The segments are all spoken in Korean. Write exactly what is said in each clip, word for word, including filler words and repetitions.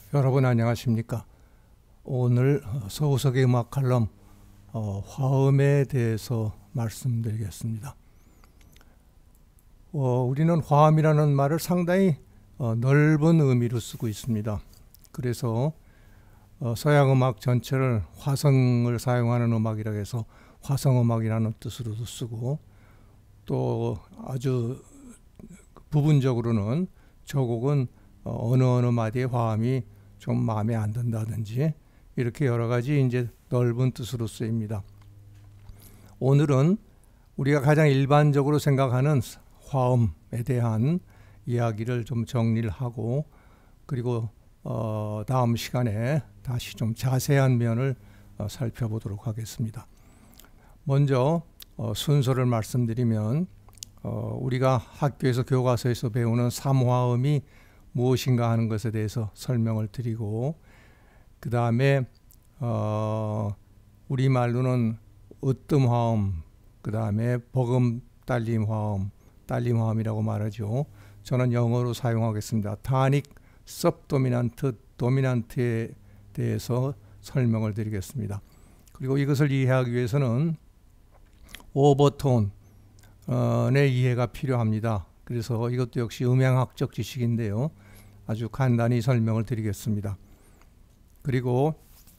여러분 안녕하십니까? 오늘 서우석의 음악 칼럼 어, 화음에 대해서 말씀드리겠습니다. 어, 우리는 화음이라는 말을 상당히 어, 넓은 의미로 쓰고 있습니다. 그래서 어, 서양 음악 전체를 화성을 사용하는 음악이라고 해서 화성음악이라는 뜻으로도 쓰고, 또 아주 부분적으로는 저 곡은 어, 어느 어느 마디의 화음이 좀 마음에 안 든다든지 이렇게 여러 가지 이제 넓은 뜻으로 쓰입니다. 오늘은 우리가 가장 일반적으로 생각하는 화음에 대한 이야기를 좀 정리를 하고, 그리고 어, 다음 시간에 다시 좀 자세한 면을 어, 살펴보도록 하겠습니다. 먼저 어, 순서를 말씀드리면 어, 우리가 학교에서 교과서에서 배우는 삼화음이 무엇인가 하는 것에 대해서 설명을 드리고, 그 다음에 어, 우리말로는 으뜸화음, 그 다음에 버금 딸림화음, 딸림화음이라고 말하죠. 저는 영어로 사용하겠습니다. 타닉 सब도미넌트, 도미넌트에 대해서 설명을 드리겠습니다. 그리고 이것을 이해하기 위해서는 오버톤의 이해가 필요합니다. 그래서 이것도 역시 음향학적 지식인데요. 아주 간단히 설명을 드리겠습니다. 그리고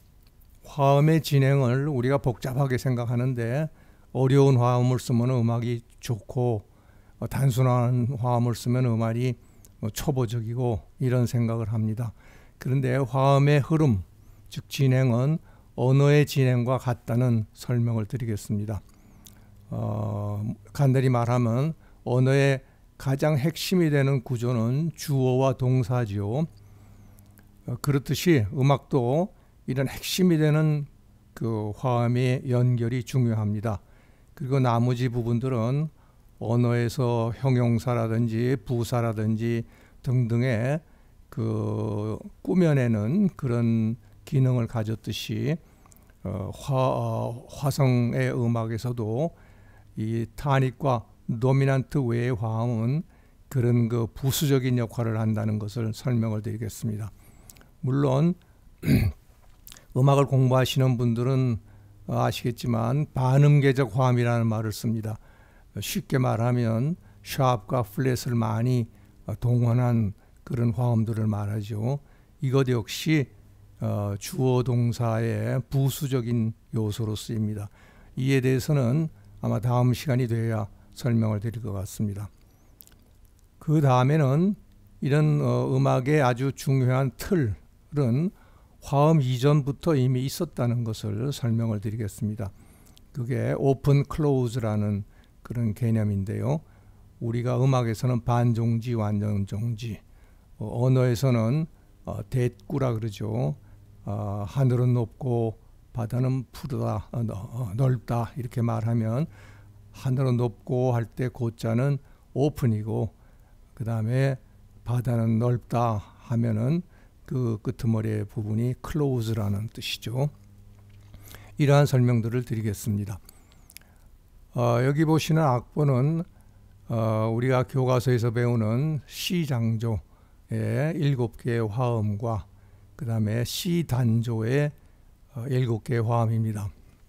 화음의 진행을 우리가 복잡하게 생각하는데, 어려운 화음을 쓰면 음악이 좋고 단순한 화음을 쓰면 음악이 초보적이고 이런 생각을 합니다. 그런데 화음의 흐름, 즉 진행은 언어의 진행과 같다는 설명을 드리겠습니다. 어, 간단히 말하면 언어의 가장 핵심이 되는 구조는 주어와 동사지요. 어, 그렇듯이 음악도 이런 핵심이 되는 그 화음의 연결이 중요합니다. 그리고 나머지 부분들은 언어에서 형용사라든지 부사라든지 등등의 그 꾸며내는 그런 기능을 가졌듯이 어, 화, 어, 화성의 음악에서도 이 타닉과 도미넌트 외의 화음은 그런 그 부수적인 역할을 한다는 것을 설명을 드리겠습니다. 물론 음악을 공부하시는 분들은 아시겠지만 반음계적 화음이라는 말을 씁니다. 쉽게 말하면 샤프과 플랫을 많이 동원한 그런 화음들을 말하죠. 이것 역시 어, 주어 동사의 부수적인 요소로 쓰입니다. 이에 대해서는 아마 다음 시간이 돼야 설명을 드릴 것 같습니다. 그 다음에는 이런 어, 음악의 아주 중요한 틀은 화음 이전부터 이미 있었다는 것을 설명을 드리겠습니다. 그게 오픈 클로즈라는 그런 개념인데요. 우리가 음악에서는 반종지, 완전종지, 어, 언어에서는 어, 대꾸라 그러죠. 어, 하늘은 높고 바다는 푸르다, 어, 어, 넓다 이렇게 말하면 하늘은 높고 할 때 고자는 오픈이고, 그 다음에 바다는 넓다 하면은 그 끄트머리의 부분이 클로즈라는 뜻이죠. 이러한 설명들을 드리겠습니다. 어, 여기 보시는 악보는 어, 우리가 교과서에서 배우는 C 장조의 일곱 개의 화음과 그 다음에 C 단조의 어, 일곱 개의 화음입니다.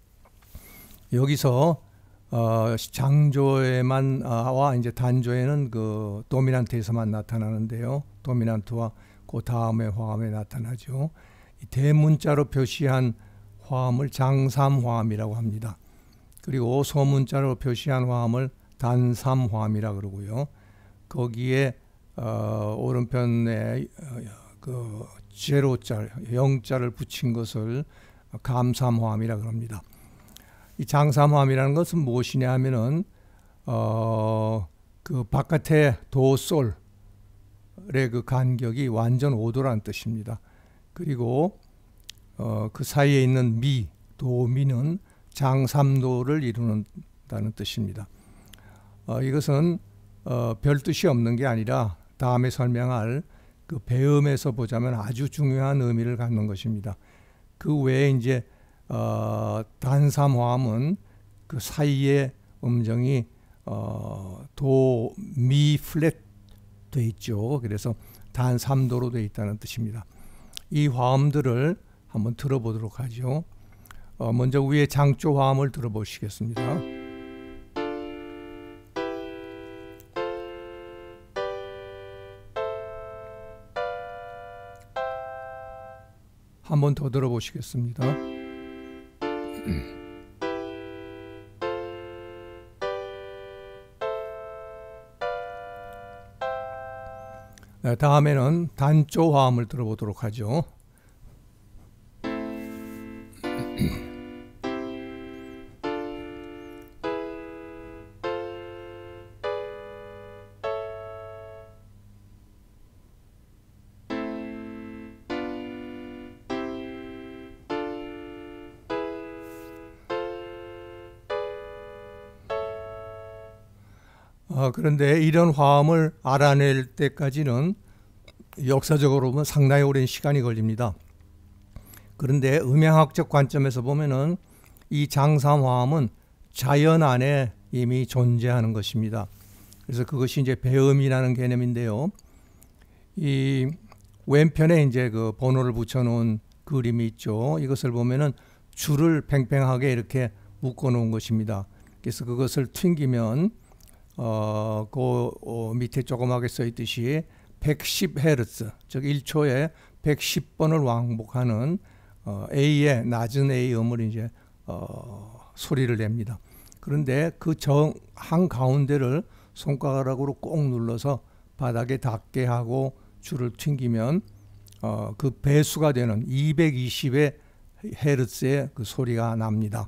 여기서 어, 장조에만 아, 와 이제 단조에는 그 도미넌트에서만 나타나는데요. 도미넌트와 그 다음의 화음에 나타나죠. 이 대문자로 표시한 화음을 장삼화음이라고 합니다. 그리고 소문자로 표시한 화음을 단삼화음이라 그러고요. 거기에 어, 오른편에 어, 그 제로자, 영자를 붙인 것을 감삼화음이라 그럽니다. 이 장삼화음이라는 것은 무엇이냐 하면은 어, 그 바깥의 도솔의 그 간격이 완전 오 도라는 뜻입니다. 그리고 어, 그 사이에 있는 미, 도미는 장삼도를 이루는다는 뜻입니다. 어, 이것은 어, 별 뜻이 없는 게 아니라 다음에 설명할 그 배음에서 보자면 아주 중요한 의미를 갖는 것입니다. 그 외에 이제 어, 단삼화음은 그 사이에 음정이 어, 도, 미 플랫 돼 있죠. 그래서 단삼도로 돼 있다는 뜻입니다. 이 화음들을 한번 들어보도록 하죠. 어, 먼저 위에 장조 화음을 들어보시겠습니다. 한번 더 들어보시겠습니다. 네, 다음에는 단조 화음을 들어보도록 하죠. 어, 그런데 이런 화음을 알아낼 때까지는 역사적으로 보면 상당히 오랜 시간이 걸립니다. 그런데 음향학적 관점에서 보면은 이 장삼 화음은 자연 안에 이미 존재하는 것입니다. 그래서 그것이 이제 배음이라는 개념인데요. 이 왼편에 이제 그 번호를 붙여놓은 그림이 있죠. 이것을 보면은 줄을 팽팽하게 이렇게 묶어 놓은 것입니다. 그래서 그것을 튕기면 어, 그 어, 밑에 조그맣게 써 있듯이 백십 헤르츠, 즉 일 초에 백십 번을 왕복하는 어, A의 낮은 A 음을 이제 어, 소리를 냅니다. 그런데 그 정 한 가운데를 손가락으로 꼭 눌러서 바닥에 닿게 하고 줄을 튕기면 어, 그 배수가 되는 이백이십의 헤르츠의 그 소리가 납니다.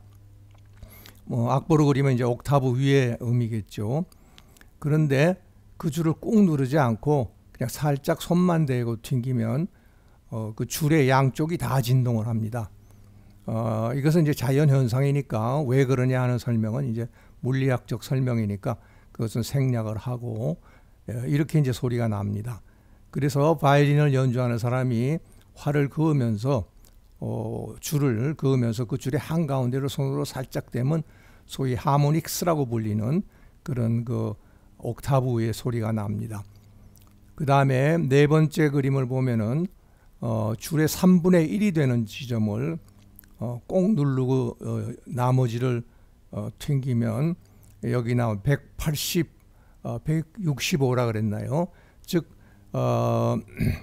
뭐 악보로 그리면 이제 옥타브 위의 음이겠죠. 그런데 그 줄을 꾹 누르지 않고 그냥 살짝 손만 대고 튕기면 어, 그 줄의 양쪽이 다 진동을 합니다. 어, 이것은 이제 자연 현상이니까 왜 그러냐 하는 설명은 이제 물리학적 설명이니까 그것은 생략을 하고 이렇게 이제 소리가 납니다. 그래서 바이올린을 연주하는 사람이 활을 그으면서 어, 줄을 그으면서 그 줄의 한가운데를 손으로 살짝 대면 소위 하모닉스라고 불리는 그런 그 옥타브의 소리가 납니다. 그 다음에 네 번째 그림을 보면은 어, 줄의 삼분의 일이 되는 지점을 어, 꼭 누르고 어, 나머지를 어, 튕기면 여기 나온 백팔십, 어, 백육십오라 그랬나요? 즉 어,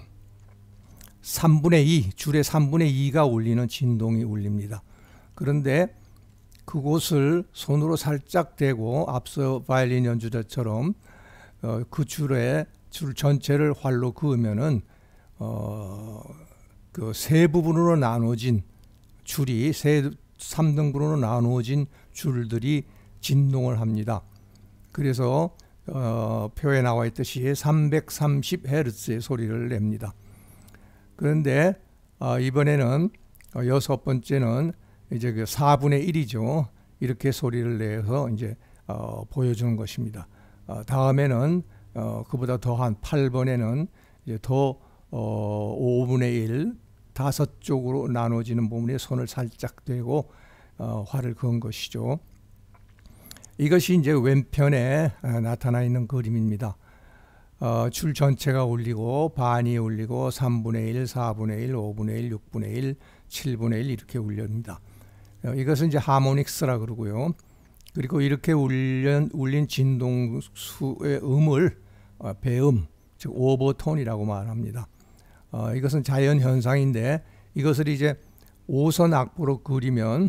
삼분의 이, 줄의 삼분의 이가 울리는 진동이 울립니다. 그런데 그곳을 손으로 살짝 대고 앞서 바이올린 연주자처럼 어, 그 줄에 줄 전체를 활로 그으면은 어, 그 세 부분으로 나눠진 줄이 세 삼 등분으로 나누어진 줄들이 진동을 합니다. 그래서 어, 표에 나와 있듯이 삼백삼십 헤르츠의 소리를 냅니다. 그런데 어, 이번에는 어, 여섯 번째는 이제 그 사분의 일이죠. 이렇게 소리를 내서 이제 어, 보여주는 것입니다. 어, 다음에는 어, 그보다 더한 팔 번에는 이제 더 어, 오분의 일, 다섯 쪽으로 나눠지는 부분에 손을 살짝 대고 어, 활을 그은 것이죠. 이것이 이제 왼편에 어, 나타나 있는 그림입니다. 어, 줄 전체가 울리고 반이 울리고 삼분의 일, 사분의 일, 오분의 일, 육분의 일, 칠분의 일 이렇게 울립니다. 어, 이것은 이제 하모닉스라 그러고요. 그리고 이렇게 울린, 울린 진동수의 음을 어, 배음, 즉 오버톤이라고 말합니다. 어, 이것은 자연 현상인데 이것을 이제 오선 악보로 그리면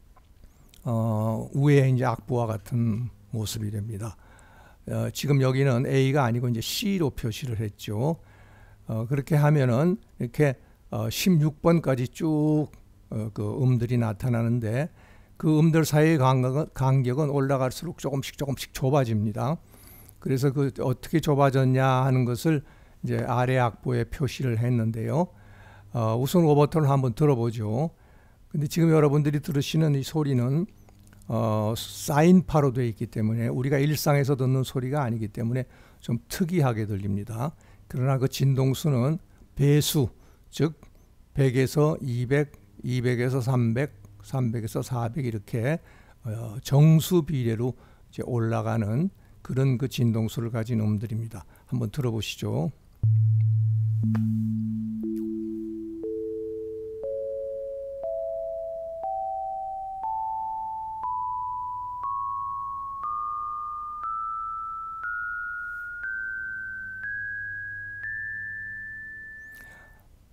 어, 위에 이제 악보와 같은 모습이 됩니다. 어, 지금 여기는 A가 아니고 이제 C로 표시를 했죠. 어, 그렇게 하면은 이렇게 어, 십육 번까지 쭉 어, 그 음들이 나타나는데 그 음들 사이의 간격은, 간격은 올라갈수록 조금씩 조금씩 좁아집니다. 그래서 그 어떻게 좁아졌냐 하는 것을 이제 아래 악보에 표시를 했는데요. 어, 우선 오버톤을 한번 들어보죠. 근데 지금 여러분들이 들으시는 이 소리는 어, 사인파로 되어 있기 때문에 우리가 일상에서 듣는 소리가 아니기 때문에 좀 특이하게 들립니다. 그러나 그 진동수는 배수, 즉 백에서 이백, 이백에서 삼백, 삼백에서 사백 이렇게 어, 정수 비례로 이제 올라가는 그런 그 진동수를 가진 음들입니다. 한번 들어보시죠.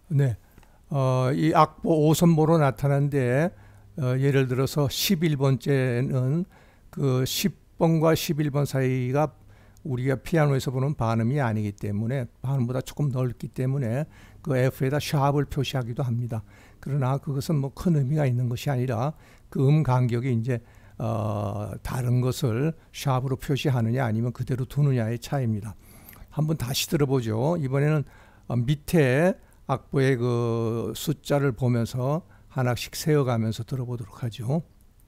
네. 어, 이 악보 오선모로 나타난데 어, 예를 들어서 십일 번째는 그 십 번과 십일 번 사이가 우리가 피아노에서 보는 반음이 아니기 때문에 반음보다 조금 넓기 때문에 그 F에다 샵을 표시하기도 합니다. 그러나 그것은 뭐 큰 의미가 있는 것이 아니라 그 음 간격이 이제 어, 다른 것을 샵으로 표시하느냐 아니면 그대로 두느냐의 차이입니다. 한번 다시 들어보죠. 이번에는 어, 밑에 악보의 그 숫자를 보면서 하나씩 세어가면서 들어보도록 하죠.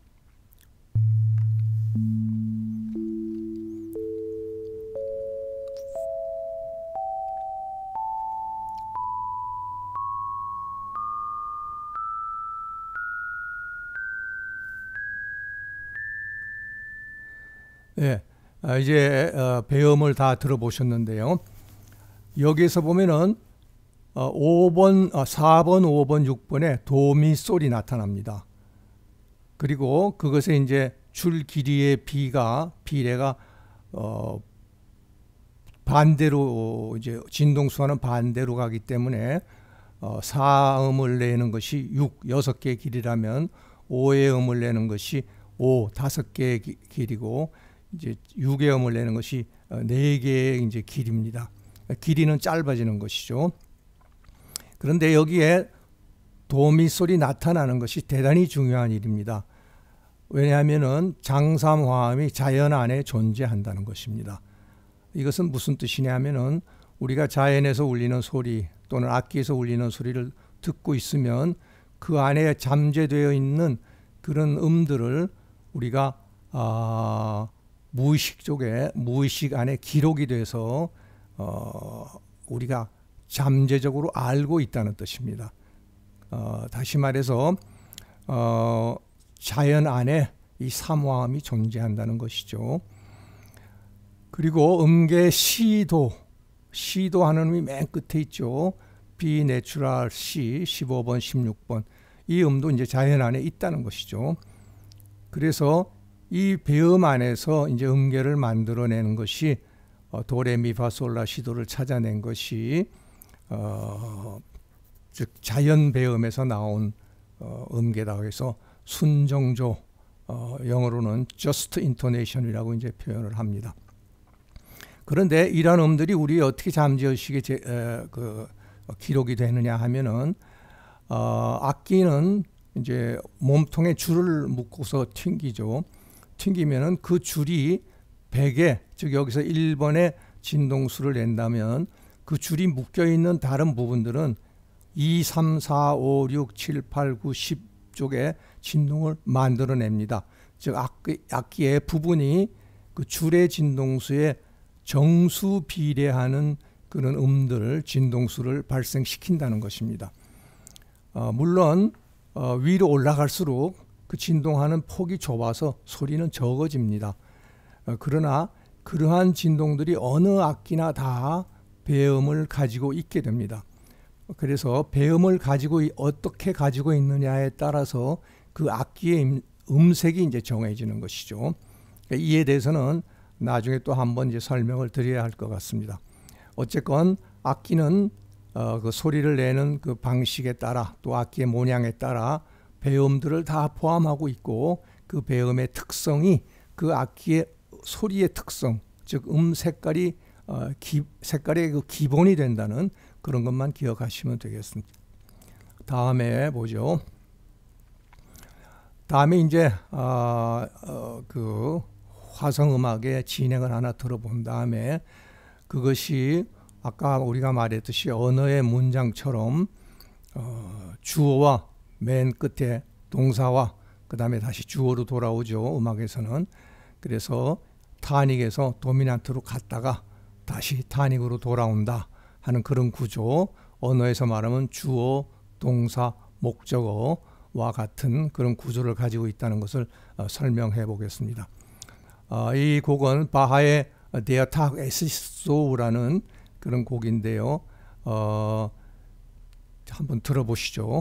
예, 아, 이제 어, 배음을 다 들어보셨는데요. 여기에서 보면은 어, 오 번, 어, 사 번, 오 번, 육 번에 도미솔이 나타납니다. 그리고 그것에 이제 줄 길이의 비가 비례가 어, 반대로 이제 진동수와는 반대로 가기 때문에 어, 사음을 내는 것이 육, 여섯 개의 길이라면 오의 음을 내는 것이 오, 다섯 개의 기, 길이고 이제 육의 음을 내는 것이 네 개의 이제 길입니다. 길이는 짧아지는 것이죠. 그런데 여기에 도미솔이 나타나는 것이 대단히 중요한 일입니다. 왜냐하면은 장삼화음이 자연 안에 존재한다는 것입니다. 이것은 무슨 뜻이냐면은 우리가 자연에서 울리는 소리 또는 악기에서 울리는 소리를 듣고 있으면 그 안에 잠재되어 있는 그런 음들을 우리가 아, 무의식 쪽에 무의식 안에 기록이 돼서 어, 우리가 잠재적으로 알고 있다는 뜻입니다. 어, 다시 말해서 어, 자연 안에 이 삼화음이 존재한다는 것이죠. 그리고 음계 시도, 시도 하는 음이 맨 끝에 있죠. B 내추럴 C 십오 번, 십육 번. 이 음도 이제 자연 안에 있다는 것이죠. 그래서 이 배음 안에서 이제 음계를 만들어내는 것이 어, 도레미파솔라 시도를 찾아낸 것이 어, 즉 자연 배음에서 나온 어, 음계다. 그래서 순정조, 어, 영어로는 just intonation이라고 이제 표현을 합니다. 그런데 이런 음들이 우리 어떻게 잠재의식에 제, 에, 그, 기록이 되느냐 하면은 어, 악기는 이제 몸통에 줄을 묶고서 튕기죠. 튕기면은 그 줄이 베개, 즉 여기서 일 번의 진동수를 낸다면 그 줄이 묶여 있는 다른 부분들은 이, 삼, 사, 오, 육, 칠, 팔, 구, 십 쪽에 진동을 만들어냅니다. 즉 악기, 악기의 부분이 그 줄의 진동수에 정수 비례하는 그런 음들, 진동수를 발생시킨다는 것입니다. 어, 물론 어, 위로 올라갈수록 그 진동하는 폭이 좁아서 소리는 적어집니다. 어, 그러나 그러한 진동들이 어느 악기나 다 배음을 가지고 있게 됩니다. 그래서 배음을 가지고 어떻게 가지고 있느냐에 따라서 그 악기의 음색이 이제 정해지는 것이죠. 이에 대해서는 나중에 또 한번 이제 설명을 드려야 할 것 같습니다. 어쨌건 악기는 어, 그 소리를 내는 그 방식에 따라 또 악기의 모양에 따라 배음들을 다 포함하고 있고 그 배음의 특성이 그 악기의 소리의 특성, 즉 음 색깔이 어, 기, 색깔의 그 기본이 된다는 그런 것만 기억하시면 되겠습니다. 다음에 보죠. 다음에 이제 어, 어, 그 화성음악의 진행을 하나 들어본 다음에 그것이 아까 우리가 말했듯이 언어의 문장처럼 어, 주어와 맨 끝에 동사와 그 다음에 다시 주어로 돌아오죠. 음악에서는. 그래서 타닉에서 도미난트로 갔다가 다시 타닉으로 돌아온다 하는 그런 구조. 언어에서 말하면 주어, 동사, 목적어와 같은 그런 구조를 가지고 있다는 것을 어, 설명해 보겠습니다. 어, 이 곡은 바하의 데아탁 에시소라는 그런 곡인데요. 어, 한번 들어보시죠.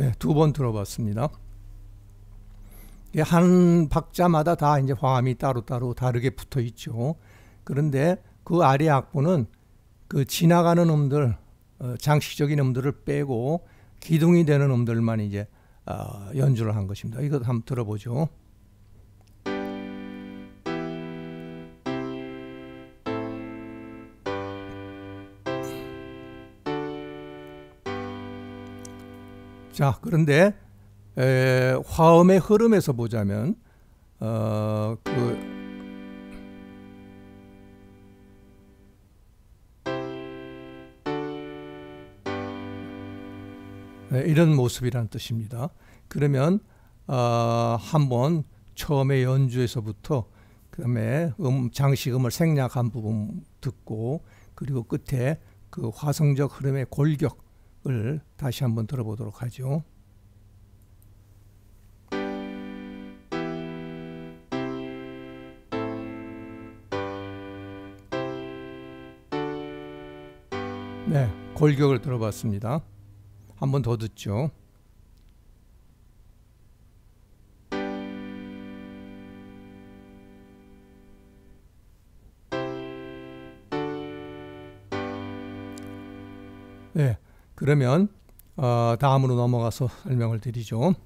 네, 두 번 들어봤습니다. 한 박자마다 다 이제 화음이 따로따로 다르게 붙어 있죠. 그런데 그 아래 악보는 그 지나가는 음들, 어, 장식적인 음들을 빼고 기둥이 되는 음들만 이제 어, 연주를 한 것입니다. 이거 한번 들어보죠. 자, 그런데 에, 화음의 흐름에서 보자면 어, 그 네, 이런 모습이라는 뜻입니다. 그러면 어, 한번 처음에 연주에서부터 그다음에 음, 장식음을 생략한 부분 듣고 그리고 끝에 그 화성적 흐름의 골격을 다시 한번 들어보도록 하죠. 네, 골격을 들어봤습니다. 한 번 더 듣죠. 네, 그러면 어, 다음으로 넘어가서 설명을 드리죠.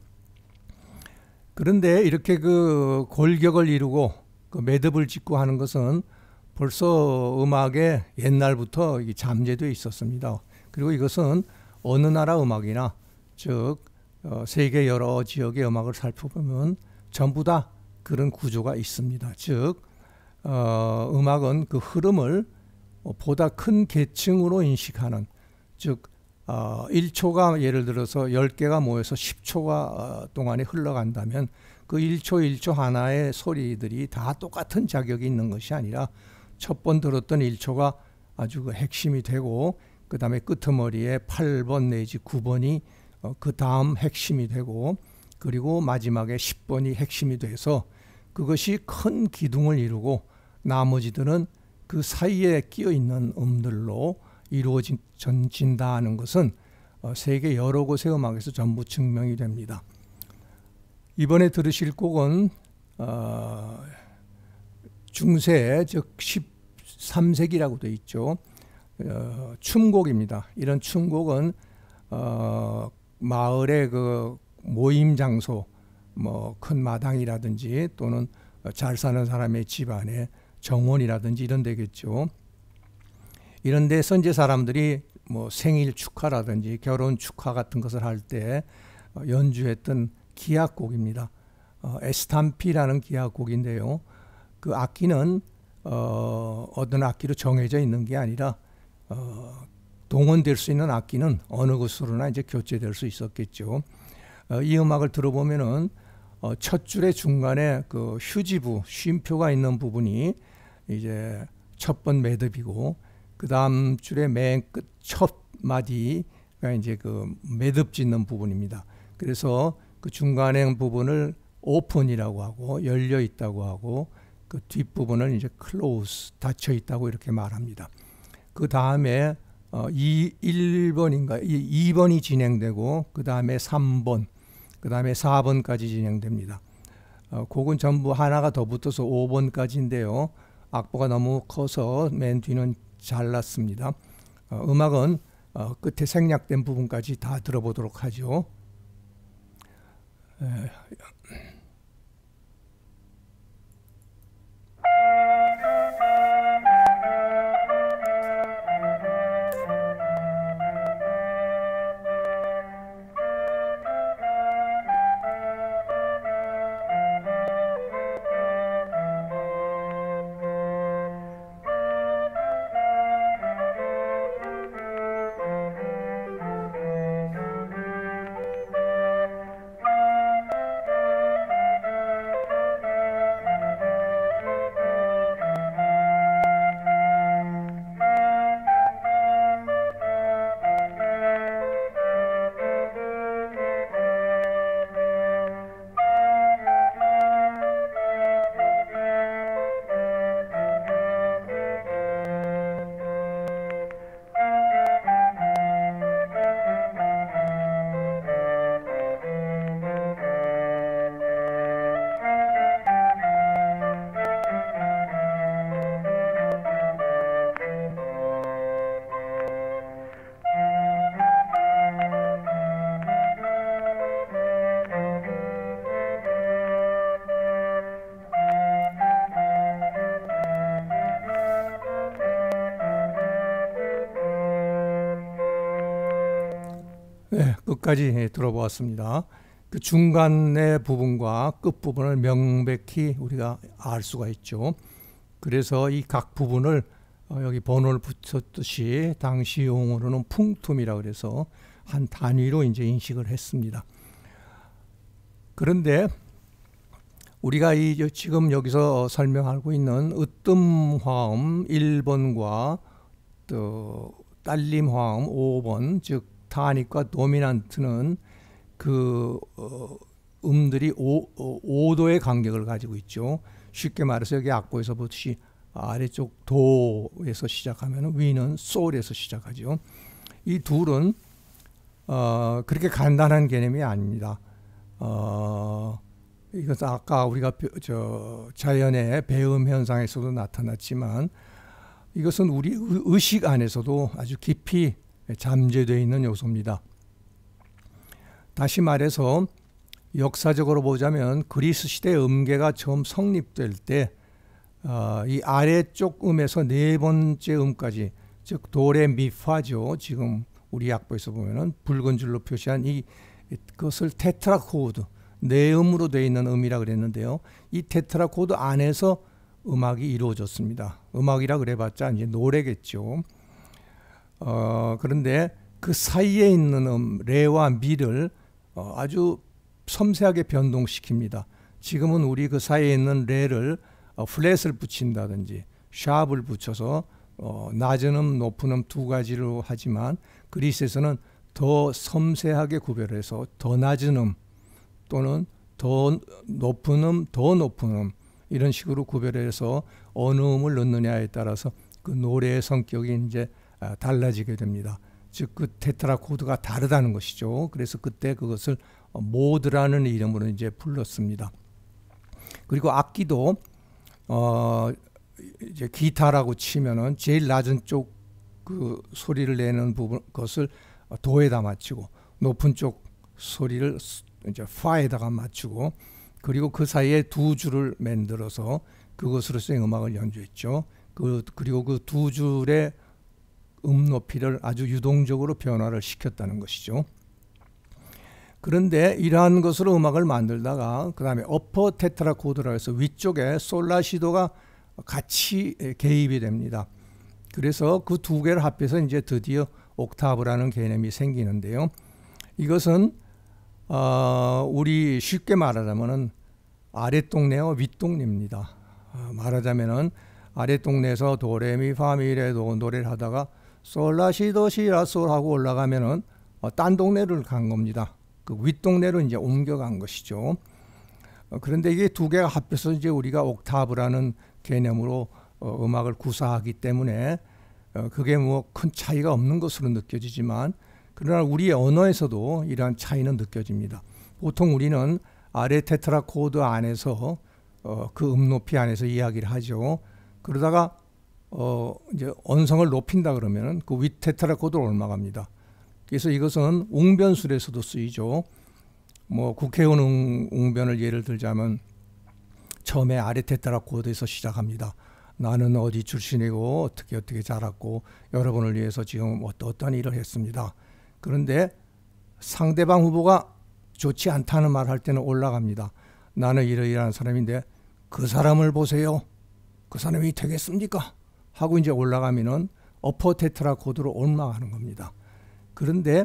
그런데 이렇게 그 골격을 이루고 그 매듭을 짓고 하는 것은 벌써 음악에 옛날부터 잠재되어 있었습니다. 그리고 이것은 어느 나라 음악이나 즉 어, 세계 여러 지역의 음악을 살펴보면 전부 다 그런 구조가 있습니다. 즉 어, 음악은 그 흐름을 보다 큰 계층으로 인식하는 즉 어, 일 초가 예를 들어서 열 개가 모여서 십 초가 동안에 흘러간다면 그 일 초 일 초 하나의 소리들이 다 똑같은 자격이 있는 것이 아니라 첫 번 들었던 일 초가 아주 그 핵심이 되고 그 다음에 끄트머리에 팔 번 내지 구 번이 어, 그 다음 핵심이 되고 그리고 마지막에 십 번이 핵심이 돼서 그것이 큰 기둥을 이루고 나머지들은 그 사이에 끼어 있는 음들로 이루어진다 하는 것은 어, 세계 여러 곳의 음악에서 전부 증명이 됩니다. 이번에 들으실 곡은 어, 중세 즉 십삼 세기라고 되어 있죠. 어, 춤곡입니다. 이런 춤곡은 어, 마을의 그 모임 장소, 뭐 큰 마당이라든지 또는 잘 사는 사람의 집안의 정원이라든지 이런 데겠죠. 이런 데 선제 사람들이 뭐 생일 축하라든지 결혼 축하 같은 것을 할 때 연주했던 기악곡입니다. 어, 에스탐피라는 기악곡인데요. 그 악기는 어, 어떤 악기로 정해져 있는 게 아니라 어, 동원될 수 있는 악기는 어느 곳으로나 이제 교체될 수 있었겠죠. 어, 이 음악을 들어보면은 어, 첫 줄의 중간에 그 휴지부 쉼표가 있는 부분이 이제 첫 번 매듭이고 그 다음 줄의 맨 끝 첫 마디가 이제 그 매듭 짓는 부분입니다. 그래서 그 중간의 부분을 오픈이라고 하고 열려 있다고 하고 그 뒷부분을 이제 close 닫혀 있다고 이렇게 말합니다. 그 다음에 어, 일 번인가 이 번이 진행되고 그 다음에 삼 번 그 다음에 사 번까지 진행됩니다. 어, 곡은 전부 하나가 더 붙어서 오 번까지인데요. 악보가 너무 커서 맨 뒤는 잘랐습니다. 어, 음악은 어, 끝에 생략된 부분까지 다 들어보도록 하죠. 에, 네, 끝까지 들어보았습니다. 그 중간의 부분과 끝 부분을 명백히 우리가 알 수가 있죠. 그래서 이 각 부분을 어, 여기 번호를 붙였듯이 당시 용어로는 punktum이라 그래서 한 단위로 이제 인식을 했습니다. 그런데 우리가 이 지금 여기서 설명하고 있는 으뜸화음 일 번과 또 딸림화음 오 번, 즉 타닉과 도미난트는 그 어, 음들이 오 도의 간격을 가지고 있죠. 쉽게 말해서 여기 악보에서 보듯이 아래쪽 도에서 시작하면 위는 솔에서 시작하죠. 이 둘은 어, 그렇게 간단한 개념이 아닙니다. 어, 이것은 아까 우리가 저 자연의 배음 현상에서도 나타났지만 이것은 우리 의식 안에서도 아주 깊이 잠재되어 있는 요소입니다. 다시 말해서 역사적으로 보자면 그리스 시대 음계가 처음 성립될 때 어, 이 아래쪽 음에서 네 번째 음까지, 즉 도레미파죠. 지금 우리 악보에서 보면은 붉은 줄로 표시한 이 그것을 테트라코드, 네 음으로 되어 있는 음이라 그랬는데요. 이 테트라코드 안에서 음악이 이루어졌습니다. 음악이라 그래봤자 이제 노래겠죠. 어, 그런데 그 사이에 있는 음, 레와 미를 어, 아주 섬세하게 변동시킵니다. 지금은 우리 그 사이에 있는 레를 어, 플랫을 붙인다든지 샵을 붙여서 어, 낮은 음, 높은 음 두 가지로 하지만 그리스에서는 더 섬세하게 구별해서 더 낮은 음 또는 더 높은 음, 더 높은 음 이런 식으로 구별해서 어느 음을 넣느냐에 따라서 그 노래의 성격이 이제 아, 달라지게 됩니다. 즉 그 테트라코드가 다르다는 것이죠. 그래서 그때 그것을 모드라는 이름으로 이제 불렀습니다. 그리고 악기도 어 이제 기타라고 치면은 제일 낮은 쪽 그 소리를 내는 부분 것을 도에다 맞추고 높은 쪽 소리를 이제 파에다가 맞추고 그리고 그 사이에 두 줄을 만들어서 그것으로서 음악을 연주했죠. 그 그리고 그 두 줄의 음 높이를 아주 유동적으로 변화를 시켰다는 것이죠. 그런데 이러한 것으로 음악을 만들다가 그 다음에 어퍼 테트라코드라 해서 위쪽에 솔라시도가 같이 개입이 됩니다. 그래서 그 두 개를 합해서 이제 드디어 옥타브라는 개념이 생기는데요. 이것은 어, 우리 쉽게 말하자면은 아랫동네와 윗동네입니다. 어, 말하자면은 아랫동네에서 도레미파미레도 노래를 하다가 솔라시도 시라솔 하고 올라가면은 어, 딴 동네를 간 겁니다. 그 윗동네로 이제 옮겨간 것이죠. 어, 그런데 이게 두 개가 합해서 이제 우리가 옥타브라는 개념으로 어, 음악을 구사하기 때문에 어, 그게 뭐 큰 차이가 없는 것으로 느껴지지만 그러나 우리의 언어에서도 이러한 차이는 느껴집니다. 보통 우리는 아래 테트라코드 안에서 어, 그 음 높이 안에서 이야기를 하죠. 그러다가 어, 이제 언성을 높인다 그러면은 그 윗 테트라코드로 올라갑니다. 그래서 이것은 웅변술에서도 쓰이죠. 뭐 국회의원 웅, 웅변을 예를 들자면 처음에 아래 테트라코드에서 시작합니다. 나는 어디 출신이고 어떻게 어떻게 자랐고 여러분을 위해서 지금 어떤 어떤 일을 했습니다. 그런데 상대방 후보가 좋지 않다는 말 할 때는 올라갑니다. 나는 이러이러한 사람인데 그 사람을 보세요. 그 사람이 되겠습니까? 하고 이제 올라가면은 어퍼 테트라코드로 올라가는 겁니다. 그런데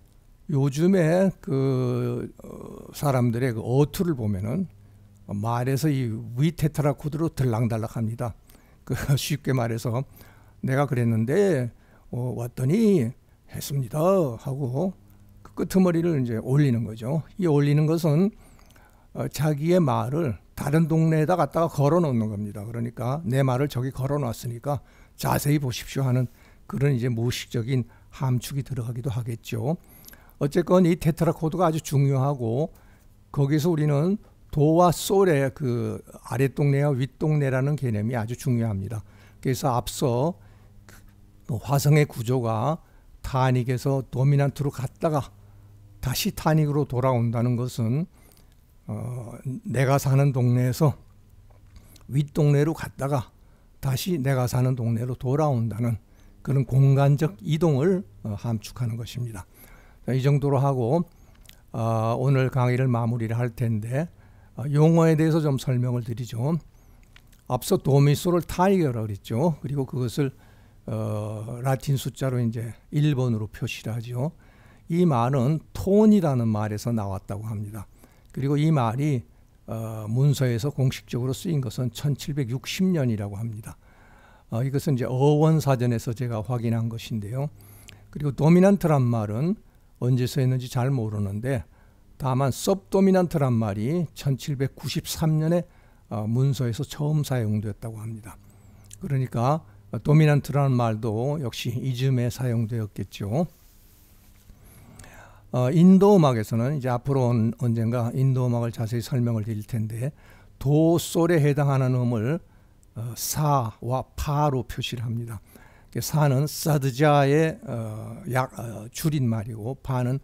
요즘에 그 사람들의 그 어투를 보면은 말에서 이 위 테트라코드로 들락달락합니다. 그 쉽게 말해서 내가 그랬는데 어, 왔더니 했습니다 하고 그 끄트머리를 이제 올리는 거죠. 이 올리는 것은 어, 자기의 말을 다른 동네에다 갖다가 걸어 놓는 겁니다. 그러니까 내 말을 저기 걸어 놨으니까 자세히 보십시오 하는 그런 이제 무의식적인 함축이 들어가기도 하겠죠. 어쨌건 이 테트라코드가 아주 중요하고 거기서 우리는 도와 솔의 그 아랫동네와 윗동네라는 개념이 아주 중요합니다. 그래서 앞서 그 화성의 구조가 타닉에서 도미난트로 갔다가 다시 타닉으로 돌아온다는 것은 어, 내가 사는 동네에서 윗동네로 갔다가 다시 내가 사는 동네로 돌아온다는 그런 공간적 이동을 어, 함축하는 것입니다. 이 정도로 하고 어, 오늘 강의를 마무리를 할 텐데 어, 용어에 대해서 좀 설명을 드리죠. 앞서 도미소를 타이거라고 그랬죠. 그리고 그것을 어, 라틴 숫자로 이제 일 번으로 표시를 하죠. 이 말은 톤이라는 말에서 나왔다고 합니다. 그리고 이 말이 어, 문서에서 공식적으로 쓰인 것은 천칠백육십 년이라고 합니다. 어, 이것은 이제 어원사전에서 제가 확인한 것인데요. 그리고 도미넌트란 말은 언제 쓰였는지 잘 모르는데 다만 서브도미넌트란 말이 천칠백구십삼 년에 어, 문서에서 처음 사용되었다고 합니다. 그러니까 도미넌트라는 말도 역시 이즘에 사용되었겠죠. 어, 인도 음악에서는 이제 앞으로 온, 언젠가 인도 음악을 자세히 설명을 드릴 텐데 도, 솔에 해당하는 음을 어, 사와 파로 표시를 합니다. 사는 사드자의 어, 약, 어, 줄임말이고 파는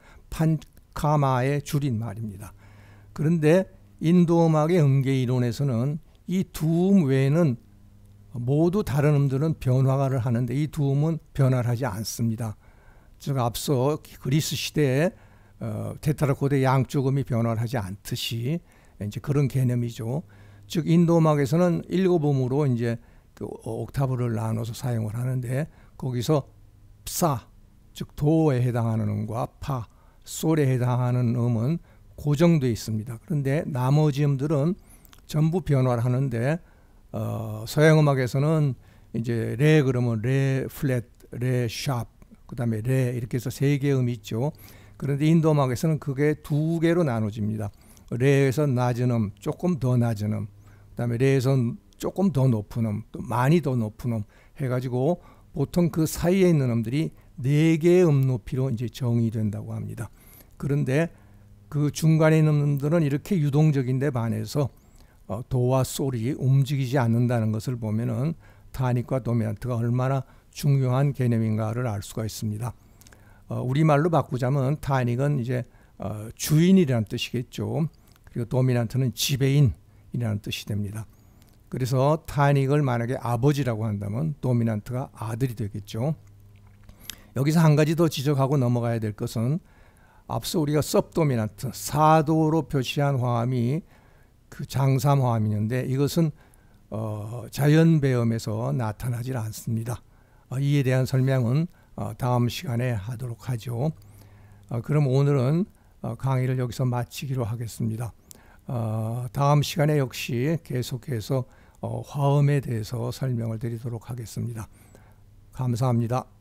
판카마의 줄임말입니다. 그런데 인도 음악의 음계 이론에서는 이 두 음 외에는 모두 다른 음들은 변화를 하는데 이 두 음은 변화를 하지 않습니다. 즉 앞서 그리스 시대에 어, 테트라코드의 양쪽 음이 변화를 하지 않듯이 이제 그런 개념이죠. 즉 인도 음악에서는 일곱 음으로 이제 그 옥타브를 나눠서 사용을 하는데 거기서 사, 즉 도에 해당하는 음과 파, 솔에 해당하는 음은 고정되어 있습니다. 그런데 나머지 음들은 전부 변화를 하는데 어, 서양 음악에서는 이제 레 그러면 레 플랫, 레 샵, 그 다음에 레 이렇게 해서 세 개의 음이 있죠. 그런데 인도 음악에서는 그게 두 개로 나눠집니다. 레에서 낮은 음, 조금 더 낮은 음, 그 다음에 레에서 조금 더 높은 음, 또 많이 더 높은 음 해가지고 보통 그 사이에 있는 음들이 네 개의 음 높이로 이제 정의된다고 합니다. 그런데 그 중간에 있는 음들은 이렇게 유동적인데 반해서 어, 도와 솔이 움직이지 않는다는 것을 보면은 타닉과 도미넌트가 얼마나 중요한 개념인가를 알 수가 있습니다. 어, 우리말로 바꾸자면 타닉은 이제 어, 주인이라는 뜻이겠죠. 그리고 도미넌트는 지배인이라는 뜻이 됩니다. 그래서 타닉을 만약에 아버지라고 한다면 도미넌트가 아들이 되겠죠. 여기서 한 가지 더 지적하고 넘어가야 될 것은 앞서 우리가 서브도미넌트 사도로 표시한 화음이 그 장삼 화음이는데 이것은 어, 자연 배음에서 나타나질 않습니다. 어, 이에 대한 설명은 어, 다음 시간에 하도록 하죠. 어, 그럼 오늘은 어, 강의를 여기서 마치기로 하겠습니다. 어, 다음 시간에 역시 계속해서 어, 화음에 대해서 설명을 드리도록 하겠습니다. 감사합니다.